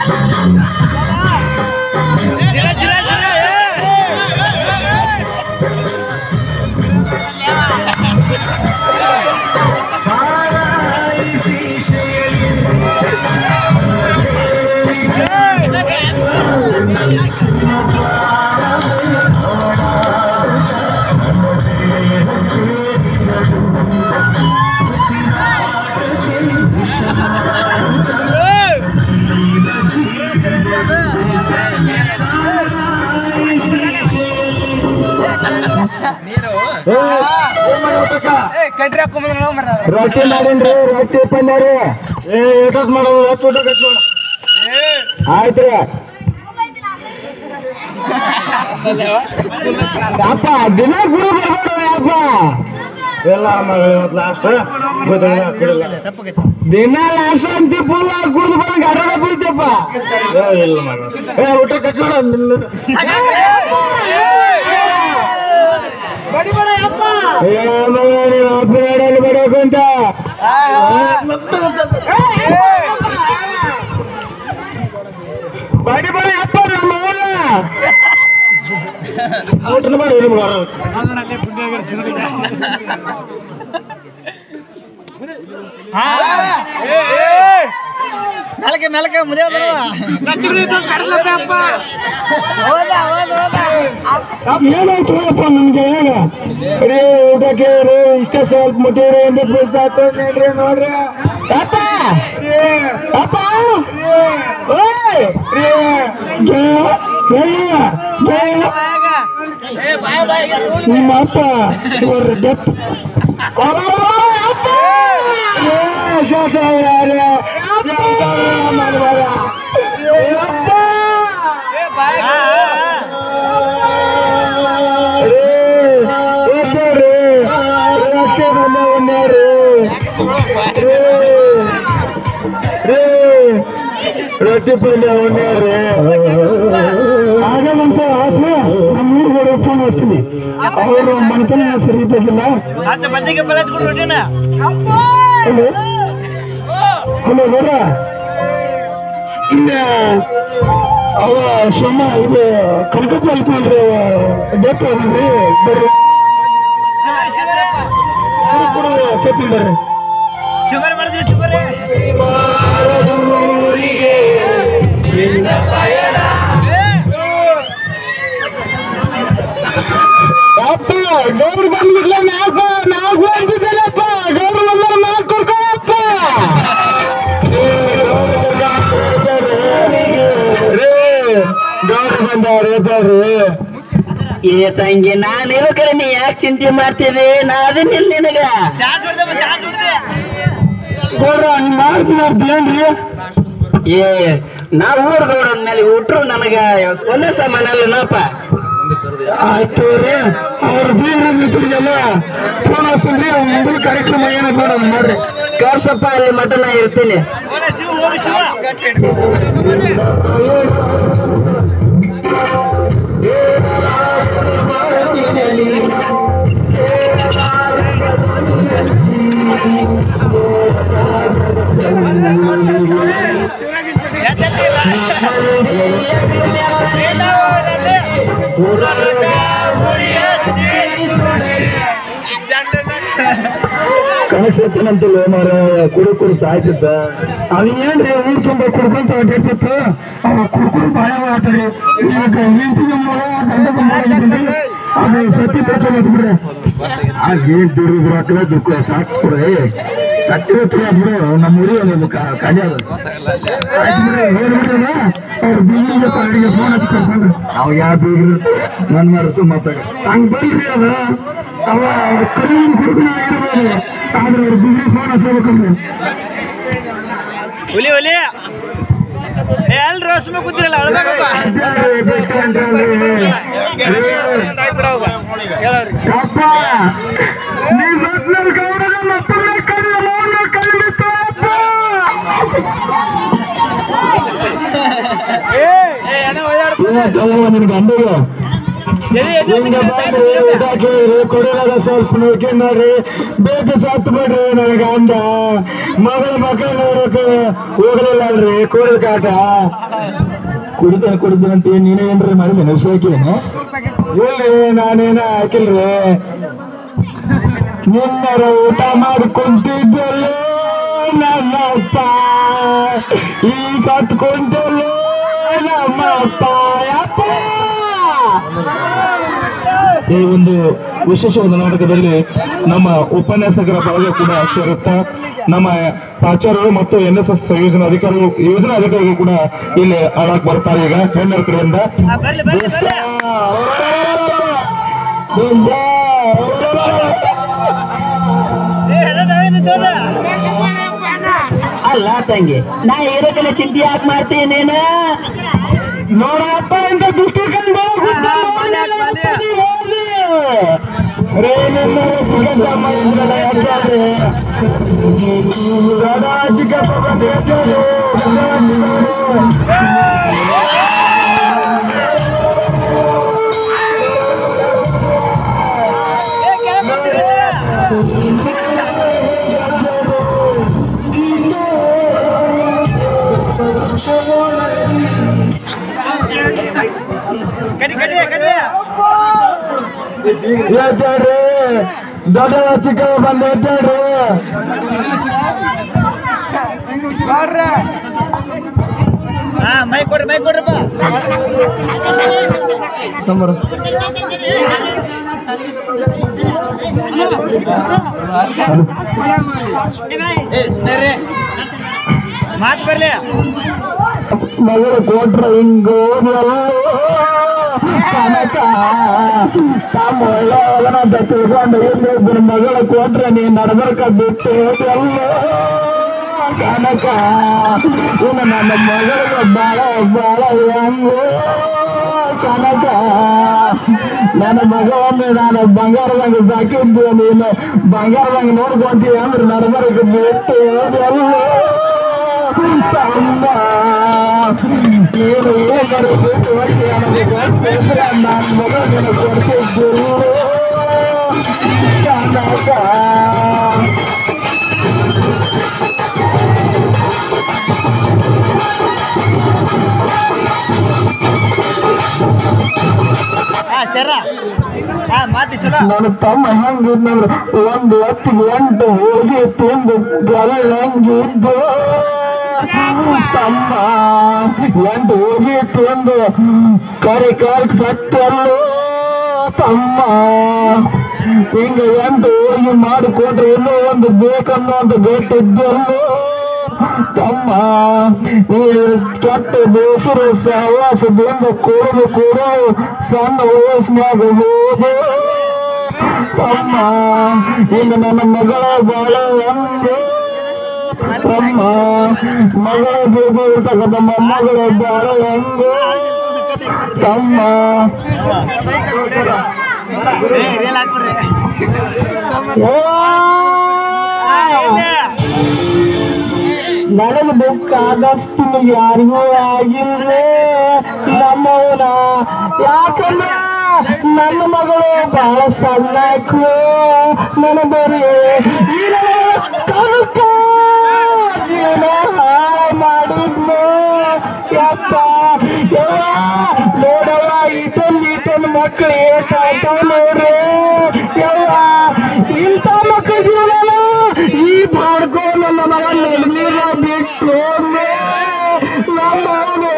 ರೊಟ್ಟಿ ಮಾಡೇನ್ರಿ ರೊಟ್ಟಿ ಪಲ್ಯ ರೀ ಏಟತ್ ಮಾಡೋದು ಆಯ್ತ್ರಿ ಅಪ್ಪ ದಿನ ಗುರು ಬರ್ಬೇಡ ಅಪ್ಪ ಎಲ್ಲ ಲಾಸ್ಟ್ ದಿನ ಲಾಸ್ಟ್ ಅಂತ ಫುಲ್ ಕುಡ್ದು ಬಂದ ಗಡ ಬೀಳ್ತಪ್ಪ ಇಲ್ಲ ಮಗ ಊಟ ಕಚ್ಚೋಡ ಬಡಕಂತ ಬಡಿ ಬಡ ಅಪ್ಪ ನಮ್ಮ ಊಟ ಮಾಡಿ ಮೆಲಕೆ ಮೆಲಕೆ ಮುದೇ ಏನಾಯ್ತುಪ್ಪ ನಮ್ಗೆ ಹೇಗ ಬರೀ ಊಟಕ್ಕೆ ಇಷ್ಟ ಸ್ವಲ್ಪ ಮುಟ್ಟಿವ್ರಿ ನೋಡ್ರಿ ನೋಡ್ರಿ ಅಪ್ಪ ಅಪ್ಪ ನಿಮ್ಮ ಅಪ್ಪ ಡೆತ್ ರೊಟ್ಟಿ ಪಲ್ಯ ಉಣ್ಣ್ಯಾರಿ ಆಗದಂತ ಆದ್ರೆ ನಮ್ಮೂರ್ಗಡೆ ಫೋನ್ ಹಚ್ತೀನಿ ಅವರು ಮನತನ ಸರಿ ಇದ್ದಾಗಿಲ್ಲ ಹಲೋ ಹಲೋ ಬರ ಇಲ್ಲ ಅವ ಸೋಮ ಇದು ಕಲ್ಕತ್ತಾ ಆಯ್ತು ನೋಡ್ರಿ ಡೆತ್ ಆದ್ರಿ ಬರ್ರಿ ಕೂಡ ಸತ್ತಿಲ್ ಬರ್ರಿ ಚುಮರ್ ಮಾಡಿದ್ರಿ ಚುಮರೇ ಅಪ್ಪ ಗೌರು ಬಂದಿಲ್ಲ ನಾವು ಬಂದಿದ್ದಲ್ಲಪ್ಪ ಗೌರು ಬಂದ ನಾವು ಕರ್ಕೊಳಪ್ಪ ಗೌರು ಬಂದವ್ರಿ ಏ ತಂಗಿ ನಾನಿರೋ ಕಡೆ ನೀ ಯಾಕೆ ಚಿಂತೆ ಮಾಡ್ತಿದ್ದೆ ನಾದೇನಿಲ್ಲ ನಿನಗ ಗೌಡ್ರ ಹಂಗ್ ಮಾಡ್ತೀವಿ ಏ ನಾ ಊರ್ ಗೌಡ ಅಂದ್ಮೇಲೆ ಊಟ್ರು ನನಗ ಒಂದೇ ಸಮಾನ ಅಲ್ಲನಪ್ಪ ಆಯ್ತು ರೀ ಅವ್ರ ಬೀಗ್ರ ಮಿತ್ರರಿಗೆಲ್ಲ ಫೋನ್ ಹಚ್ತೀನಿ ಮುಂದಿನ ಕಾರ್ಯಕ್ರಮ ಏನಪ್ಪ ಮಾಡೋದು ಮಾಡ್ರಿ ಕರ್ಸಪ್ಪ ಅಲ್ಲಿ ಮಠ ನಾ ಇರ್ತೀನಿ ಕನಸತ್ತಿನಂತಲ್ಲ ಮಾರ ಕುಡು ಸಾಯ್ತಿದ್ದ ಅದು ಏನ್ರಿ ಊರ್ ತುಂಬ ಕುಡ್ಕೊಂತ ಅಡ್ಡಿರ್ತಿತ್ತು ಅವ ಕುಡ್ಕೊಂಡು ಬಾಯ ಆಟರಿ ಈಗ ಹೆಂಡತಿಗೆ ಅದು ಸತ್ತಿ ತಗೊಂಡ್ ಬಿಡ್ರಿ ಆಗ ಏನ್ ದುಡಿದ್ರು ಹಾಕಲ ದುಃಖ ಸಾಕು ಕೊಡ್ರಿ ಸತ್ತಿ ಬಿಡು ನಮ್ಮ ಊರಿ ಒಂದು ಖಾಲಿ ಅದ ಆಯ್ತು ಬಿಡ್ರಿ ಹೇಳ್ಬಿಡ್ರಲ್ಲ ಅವ್ರ ಬೀಗಿಗೆ ಪಾಡಿಗೆ ಫೋನ್ ಹಚ್ಚಿ ಕರ್ಸಂದ್ರಿ ಅವ್ ಯಾವ ಬೀಗ್ರಿ ನನ್ ಮರಸು ಮಾತಾಡ ಹಂಗ್ ಬಲ್ರಿ ಅದ ಅವ ಕೈ ಹುಡುಗನ ಆಗಿರ್ಬೋದು ಆದ್ರೆ ಅವ್ರ ಬೀಗ್ರಿ ಫೋನ್ ಹಚ್ಚಬೇಕಂದ್ರೆ ಹುಲಿ ಹುಲಿ ಎಲ್ರು ಸುಮ್ಮ ಕೂತಿರಲ್ಲ ಅಳ್ಬೇಕಪ್ಪ ಅಪ್ಪ ನೀ ಸತ್ನಲ್ಲಿ ಗೌಡನ ಮತ್ತೊಮ್ಮೆ ಕಣ್ಣು ಕಲಿತಪ್ಪ ನಿನ್ ಗಂಡಗ ಹಿಂಗ ಬಂದ್ರಿ ಇದಾಕಿ ಕೊಡಲಾಗ ಸ್ವಲ್ಪ ನೋಡ್ಕೊಂಡ್ ನೋಡ್ರಿ ಬೇಗ ಸತ್ತು ಬಿಡ್ರಿ ನನಗ ಅಂದ ಮಗಳ ಮಕ್ಕಳ ನೋಡಕ್ ಹೋಗ್ಲಿಲ್ಲ ಅಲ್ರಿ ಕೊಡದ ಕಾಟ ಕುಡಿತೇನೆ ಅಂತ ನೀನೇ ಏನ್ರಿ ಮಾಡಿದ್ದೇನೆ ವಿಷಯಕ್ಕೇನು ಇಲ್ರಿ ನಾನೇನ ಹಾಕಿಲ್ರಿ ನಿನ್ನರ ಊಟ ಮಾಡ್ಕೊಂತಿದ್ದಲ್ಲೋ ನಮ್ಮಪ್ಪ ಈ ಸತ್ಕೊಂತಲ್ಲೋ ನಮ್ಮಪ್ಪ ಯಪ್ಪ. ಈ ಒಂದು ವಿಶೇಷವಾದ ನಾಟಕದಲ್ಲಿ ನಮ್ಮ ಉಪನ್ಯಾಸಕರ ಭಾಗ ಕೂಡ ಸೇರುತ್ತಾ ನಮ್ಮ ಪ್ರಾಚಾರ್ಯರು ಮತ್ತು NSS ಯೋಜನಾ ಅಧಿಕಾರಿಗಳು ಕೂಡ ಇಲ್ಲಿ ಆಳಕ್ ಬರ್ತಾರೆ. ಈಗ ಹೆಣ್ಣರ ಕಡೆಯಿಂದ ಅಲ್ಲ ತಂಗಿ ನಾ ಇರೋಕೆಲ್ಲ ಚಿಂತೆ ಯಾಕೆ ಮಾಡ್ತೀನೇನ ನೋಡಪ್ಪ ಅಂತ ದೃಷ್ಟಿ ಕಂಡು ಎದ್ದೇಳ್ರಿ ದೊಡ್ಡವ ಚಿಕ್ಕವ ಬಂದು ಎದ್ದೇಳ್ರಿ. ಮೈ ಕೊಡ್ರಪ್ಪ ಸಂಬರ ಮಾತು ಬರ್ಲಿ ಮಗಳು ಕೊಟ್ರ ಹಿಂಗೋದ್ರಲ್ಲ ಕನಕ ತಮ್ಮ ಒಳ್ಳೆಯವನಂತ ತಿಳ್ಕೊಂಡು ಇನ್ನೊಬ್ಬರು ಮಗಳು ಕೊಟ್ರೆ ನೀ ನಡ್ಬರ್ಕ ಬಿಟ್ಟು ಎಲ್ಲ ಕನಕ ಇನ್ನು ನನ್ನ ಮಗಳಿಗೆ ಬಾಳ ಹೆಂಗು ಕನಕ ನನ್ನ ಮಗವನ್ನು ನಾನು ಬಂಗಾರದಂಗ ಸಾಕಿದ್ದು ನೀನು ಬಂಗಾರದಂಗ ನೋಡ್ಕೊಂತೀವಿ ಅಂದ್ರೆ ನಡ್ಬರ್ಕ ಬಿಟ್ಟು ಎಲ್ಲ ತಮ್ಮ ನೀನು ಏನಾರು ಬಿಟ್ಟು ಹೋಗಿ ನನಗೆ ನನ್ನ ಮಗನ ಕೊಡ್ತಿದ್ದು ಕನಕ. ಮಾತಿ ಚಲೋ ನನ್ನ ತಮ್ಮ ಹೆಂಗಿದ್ನಂದ್ರ ಒಂದು ಹೊತ್ತಿಗೆ 8 ಹೋಗಿ ತಿಂದು ಗಲ್ಲಂಗಿದ್ದು ತಮ್ಮ 8 ಹೋಗಿ ತಿಂದು ಕರಿ ಸತ್ತಲ್ಲೋ ತಮ್ಮ. ಹಿಂಗ 8 ಹೋಗಿ ಮಾಡಿಕೊಟ್ರೆ ಇನ್ನೂ ಒಂದು ಬೇಕನ್ನೋ ಒಂದು ಬೇಕಿದ್ದಲ್ಲೋ ತಮ್ಮ. ಕೆಟ್ಟ ಬೇಸರ ಸಹವಾಸದಿಂದ ಕೂಡ ಸಣ್ಣ ವಯಸ್ಸಿನಾಗ ಹೋದೆ ತಮ್ಮ. ಇನ್ನು ನನ್ನ ಮಗಳ ಬಾಳ ಒಂದು ತಮ್ಮ ಮಗಳ ಬೇಬಿ ಇರ್ತಕ್ಕಂಥ ಮೊಮ್ಮಗಳ ಬಾಳ ಒಂದು ತಮ್ಮ. ನನಗೆ ದುಃಖ ಆದಷ್ಟು ಯಾರಿಗೂ ಆಗಿಲ್ವೇ ನಮ್ಮವನ. ಯಾಕಂದ್ರೆ ನನ್ನ ಮಗಳು ಬಹಳ ಸಣ್ಣಾಕು ನನ್ನ ಬರೀ ಕನಕ ಜೀವನ ಮಾಡಿದ್ನು ಯಪ್ಪ. ನೋಡವ ಇಟೊಂದು ಮಕ್ಕಳು ಏಟಾಯ್ತಾವ ನೋಡ್ರಿ ಯವ್ವ. ಇಂಥ ಮಕ್ಕಳ ಜೀವನ ಈ ಬಾಡ್ಕೋ ನನ್ನ ಮಗ ನಡೆದಿರ ಬಿಟ್ಟು ನಮ್ಮವನು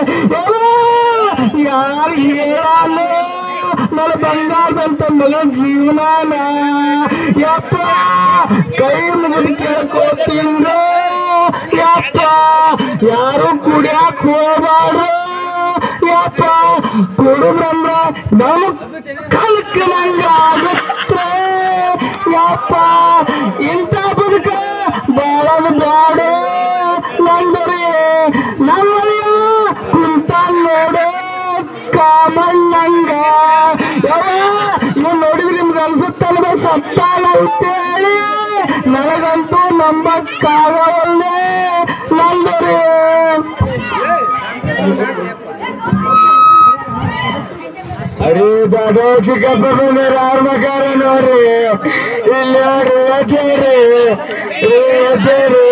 ಯಾರು ಹೇಳಲ್ಲ ನನ್ನ ಬಂಗಾರದಂತ ಮಗ ಜೀವನಾನ ಯಪ್ಪ. ಕೈ ಮುಗಿದು ಕೇಳ್ಕೋತೀನ್ರ ಯಪ್ಪ. ಯಾರು ಕುಡಿಯಾಕ ಹೋಗ್ಬಾರ್ದು ಯಪ್ಪ. ಕುಡಿದ್ರಂದ್ರ ನಮಗ್ ಕಲ್ಕನಂಗ ಆಗುತ್ತೆ ಯಪ್ಪ. ಇಂಥ ಬದುಕ ಬಾಳದು ಬ್ಯಾಡ ನಂದರಿ ನಮ್ಮಯ್ಯ ಕುಂತ ನೋಡು ಕಾಮಣ್ಣಂಗ. ಇವ್ ನೋಡಿದ್ರೆ ನಿಮ್ಗೆ ಅನ್ಸುತ್ತಲ್ವ ಸತ್ತಾಳ ಅಂತೇಳಿ ನನಗಂತೂ ನಂಬಕ್ಕಾಗವಲ್ಲೆ ನಂದರಿ. ಹರೇ ದಾದ ಚಿಕ್ಕಪ್ಪ ಬಂದಾರ ಅವ್ರ ಮಕಾರ ನೋಡ್ರಿ ಇಲ್ಲಿ ನೋಡ್ರಿ ಎದ್ದೇರಿ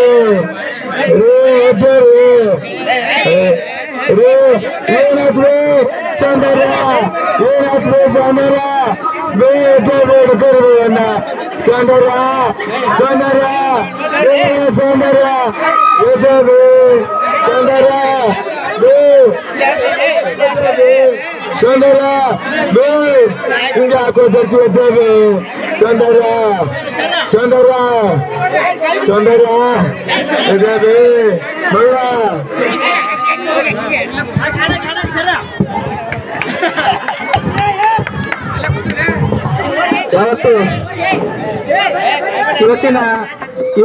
ಏನಾತ್ರಿ ಸೌಂದರ್ಯ ಏನಾತ್ರಿ ಸೌಂದರ್ಯ ಬೇಡಕರ್ಬಣ್ಣ ಸೌಂದರ್ಯ ಸೌಂದರ್ಯ ಸೌಂದರ್ಯ ಸೌಂದರ್ಯ ಸೌಂದರ್ಯ ಹಿಂಗೆ ಹಾಕೋತಿರ್ತೇವೆ ಸೌಂದರ್ಯ ಸೌಂದರ್ಯ ಸೌಂದರ್ಯ ಇದೇ ಮಗಳ ಯಾವತ್ತು ಇವತ್ತಿನ